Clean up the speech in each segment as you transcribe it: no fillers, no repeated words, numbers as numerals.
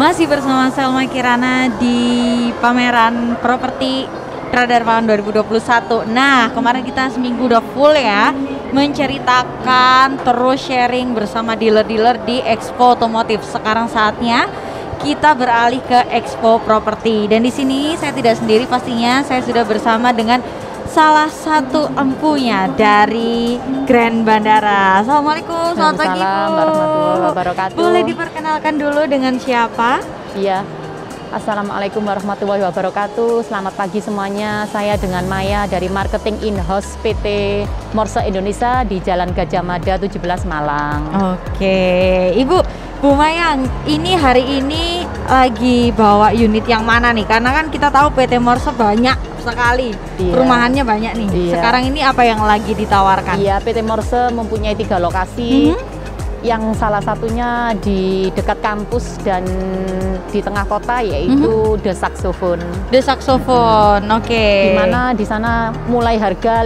Masih bersama Selma Kirana di pameran properti Radar Pangan 2021. Nah, kemarin kita seminggu udah full ya, menceritakan terus sharing bersama dealer-dealer di Expo Otomotif. Sekarang saatnya kita beralih ke Expo Properti. Dan di sini saya tidak sendiri pastinya, saya sudah bersama dengan salah satu empunya dari Grand Bandara. Assalamualaikum, selamat pagi Bu. Warahmatullahi wabarakatuh. Boleh diperkenalkan dulu dengan siapa? Iya. Assalamualaikum warahmatullahi wabarakatuh. Selamat pagi semuanya. Saya dengan Maya dari Marketing In-House PT Morse Indonesia di Jalan Gajah Mada 17 Malang. Oke, Ibu, Bu Mayang, ini hari ini lagi bawa unit yang mana nih? Karena kan kita tahu PT Morse banyak sekali, perumahannya banyak nih. Sekarang ini apa yang lagi ditawarkan? Iya, PT Morse mempunyai 3 lokasi. Yang salah satunya di dekat kampus dan di tengah kota, yaitu The Saxophone. The Saxophone, oke. Dimana di sana mulai harga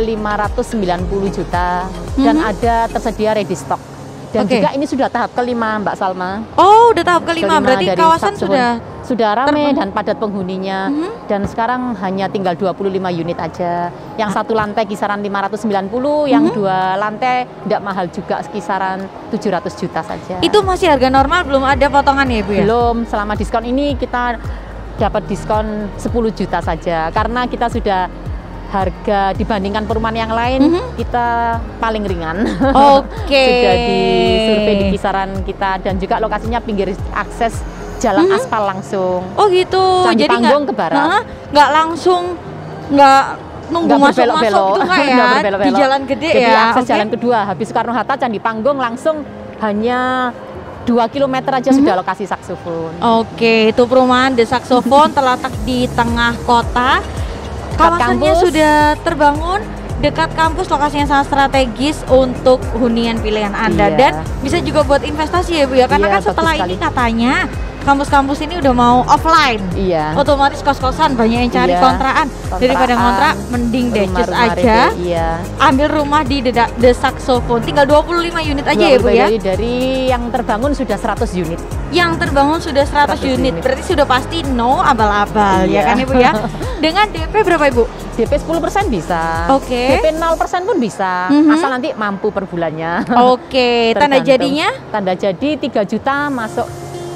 590 juta dan ada tersedia ready stock. Dan juga ini sudah tahap kelima, Mbak Salma. Oh, udah tahap kelima, berarti kawasan sudah ramai dan padat penghuninya. Dan sekarang hanya tinggal 25 unit aja. Yang satu lantai kisaran 590, yang 2 lantai tidak mahal juga, kisaran 700 juta saja. Itu masih harga normal, belum ada potongan ya Bu ya? Belum, selama diskon ini kita dapat diskon 10 juta saja. Karena kita sudah harga dibandingkan perumahan yang lain, kita paling ringan. Oke. Sudah disurvei di kisaran kita, dan juga lokasinya pinggir akses jalan aspal langsung. Oh gitu. Candi jadi Panggung ke barat. Nggak langsung, nggak nunggu masuk-masuk gitu nggak ya? Di jalan gede. Jadi ya. akses jalan kedua, habis Soekarno-Hatta, Candi Panggung, langsung hanya 2 km aja sudah lokasi Saxophone. Oke, itu perumahan The Saxophone terletak di tengah kota. Kawasannya sudah terbangun dekat kampus, lokasinya sangat strategis untuk hunian pilihan Anda. Dan bisa juga buat investasi ya Bu ya, karena kan setelah ini katanya kampus-kampus ini udah mau offline. Otomatis kos-kosan banyak yang cari kontrakan. Daripada ngontrak, mending deces aja. Ambil rumah di The Saxophone. Tinggal 25 unit aja ya Bu ya. Dari yang terbangun sudah 100 unit. Yang terbangun sudah 100 unit. Berarti sudah pasti no abal-abal ya kan Ibu ya. Dengan DP berapa Ibu? DP 10% bisa. DP 0% pun bisa. Asal nanti mampu per bulannya. Tanda jadinya? Tanda jadi 3 juta masuk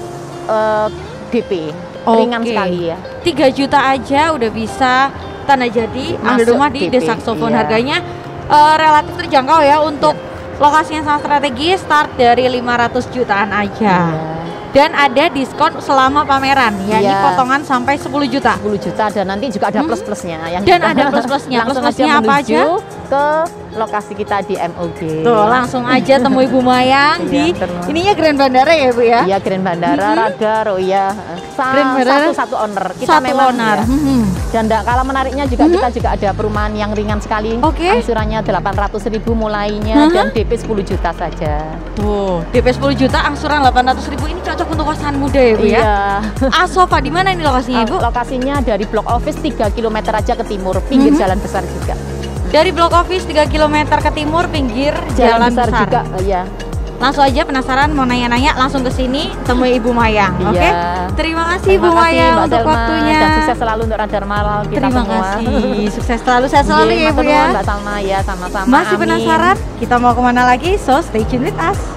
DP. Ringan sekali ya. 3 juta aja udah bisa tanda jadi ambil rumah di The Saxophone. Harganya relatif terjangkau ya untuk lokasi yang sangat strategis, start dari 500 jutaan aja. Dan ada diskon selama pameran, yakni potongan sampai 10 juta. 10 juta, dan nanti juga ada plus-plusnya. Dan ada plus-plusnya. Plus-plusnya apa aja? Ke lokasi kita di MOG. Tuh, langsung aja temui Bu Mayang di ininya Grand Bandara ya Bu ya? Iya, Grand Bandara, Radar, satu owner. Kita satu memang owner. Dan kalau menariknya juga kita juga ada perumahan yang ringan sekali. Angsurannya 800.000 mulainya, dan DP 10 juta saja. Tuh, DP 10 juta, angsuran 800.000, ini cocok untuk pasangan muda ya Bu ya? Asofa di mana ini lokasinya Ibu? Lokasinya dari Blok Office 3 km aja ke timur, pinggir jalan besar juga. Dari Blok Office 3 km ke timur, pinggir jalan besar juga. Langsung aja penasaran mau nanya-nanya, langsung ke sini temui Ibu Mayang. Terima kasih Bu Mayang untuk waktunya. Dan sukses selalu untuk Radar Malang kita semua. Terima kasih. Sukses selalu, saya selalu ya Bu ya. Mbak Salma ya, sama-sama. Masih penasaran? Kita mau kemana lagi? So stay tune with us.